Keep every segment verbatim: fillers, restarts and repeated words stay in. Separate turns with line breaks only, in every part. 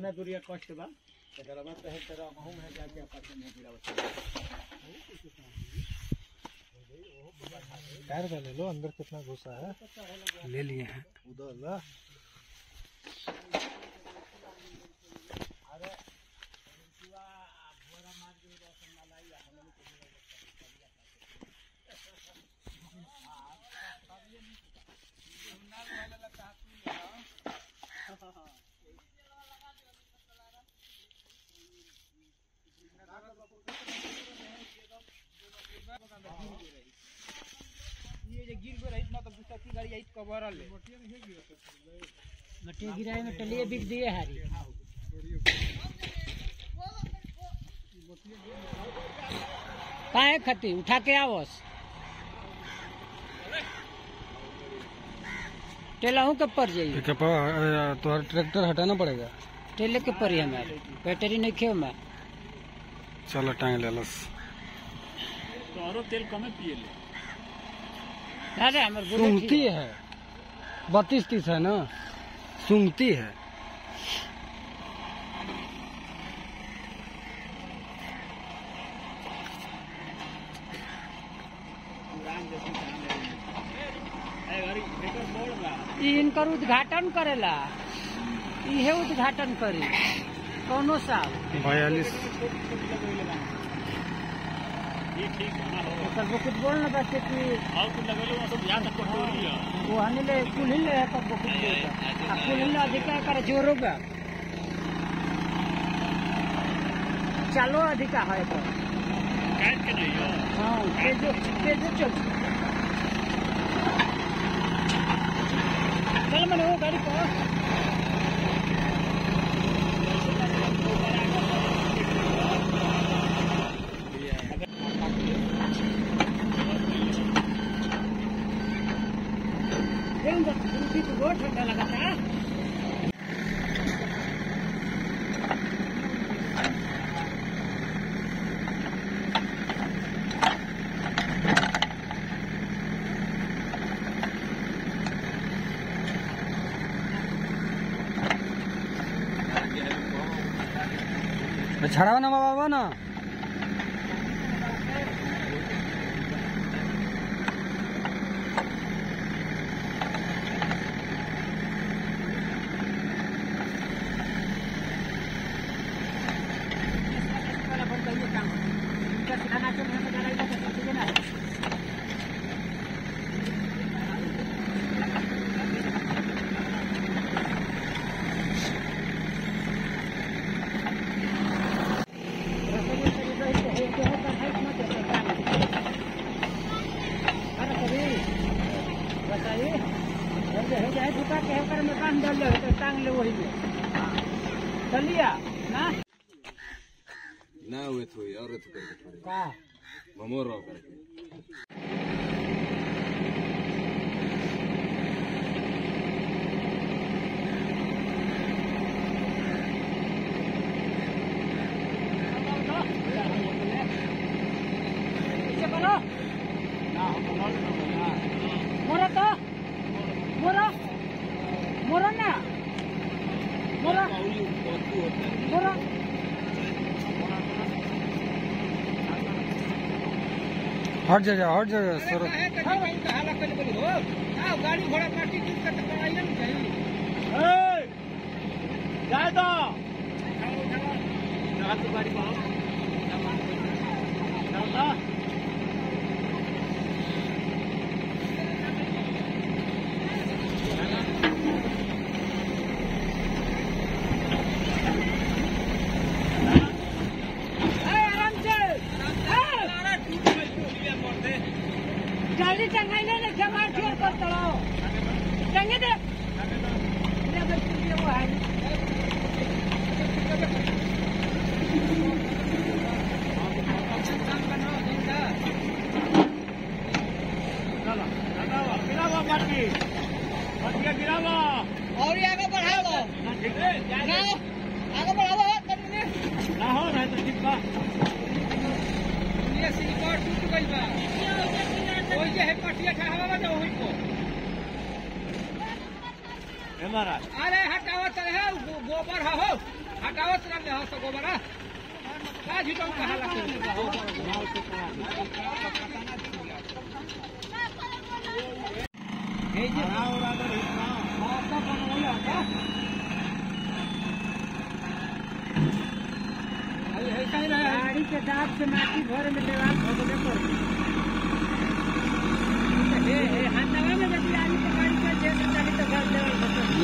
इतना दूरिया कष्ट बा एकरा बाद तो है तेरा महू में जाके अपन में गिरावत
टायर का ले लो, अंदर कितना घुसा है ले लिए हैं उधर ला।
अरे ये जे गिर गो रही ना तो दूसरा की गाड़ी आई कवर ले
मट्टी गिराए में टलिए बिक दिए हारी काहे खती उठा के आवस टेलाहू के पर जाइए
तो ट्रैक्टर हटाना पड़ेगा।
टेले के पर हमारे बैटरी नहीं खे मैं
चलो टांग ले लस
तो औरो तेल कमे पिए ले।
अरे हमर
सुंगती है बत्तीस तीस है ना, सुंगती है।
इनकर उद्घाटन करेला इहे उद्घाटन करी कौनो साल
बयालीस
कुछ बोल ना बच्चे की वो हनी ले कुल ही ले कुल ही अधिका कर जोर होगा चलो अधिका है तो हाँ तेजो तेजो चल चल मैंने वो गाड़ी को बहुत ठंडा लगा था।
छड़ा ना बाबा ना
मकान डाल तो टांग ले वही में चलिया ना
ना हुए थोड़ी और तो करके
का
ममोर रहो करके
मोरा तो मोरा मोरा ना मोरा मोरा
हट जा जा हट जा सर
गाड़ी घोड़ा काटी कराइए जाए तो गाड़ी
जल्दी चंगाई ले जमा छोड़ कर चलो चंगे दे ले बच्चे ये वो है चलो लगाओ गिराओ बाकी बाकी गिराओ और ये आगे बढ़ाओ ठीक है जाओ आगे बढ़ाओ तुमने ना हो रहा तो ठीक बा ये सिलकोट टूट गई बा कोई जे है पटिया ठहरावा बा होई को ए महाराज अरे हटावा चल है गोबर हो हटावत रहले हो तो गोबरा का झिटो कहा लगते हे जे और अगर इतना माता बनवले का अरे है कहीं रहे गाड़ी के दाब से माटी भर में देवाल भगले पर हे हे हटावा में जब गाड़ी के गाड़ी का जे गाड़ी तो घर देवल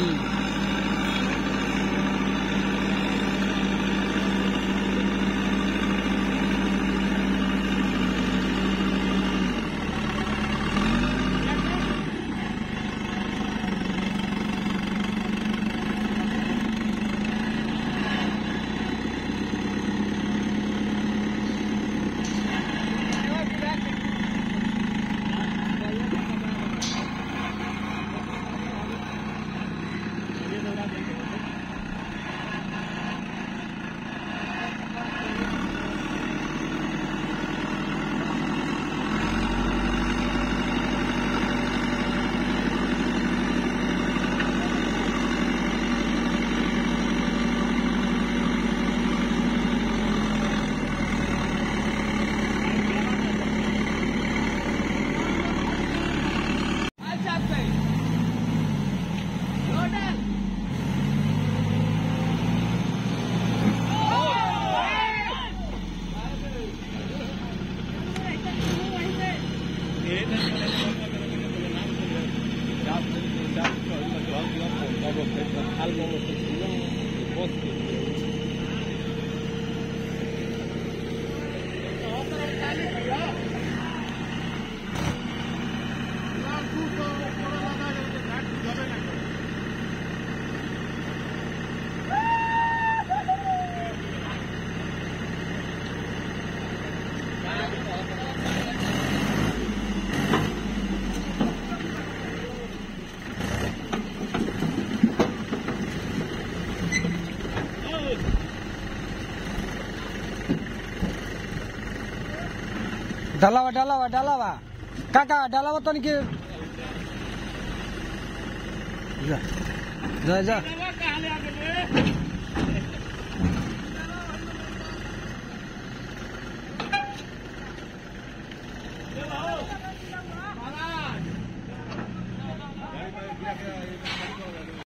डालावा डालावा डालावा काका डालावा तो नहीं जा जा जा